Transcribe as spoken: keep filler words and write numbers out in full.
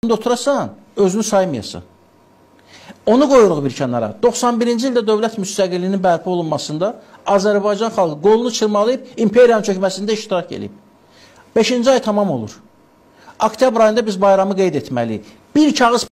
oturasan, özünü saymayasan. Onu qoyuruq bir kənara. doxsan birinci ildə dövlət müstəqilliyinin bərpa olunmasında Azərbaycan xalqı qolunu çırmalayıb, imperiyanın çökməsində iştirak edib. beşinci ay tamam olur. Oktyabr ayında biz bayramı qeyd etməliyik. Bir kağız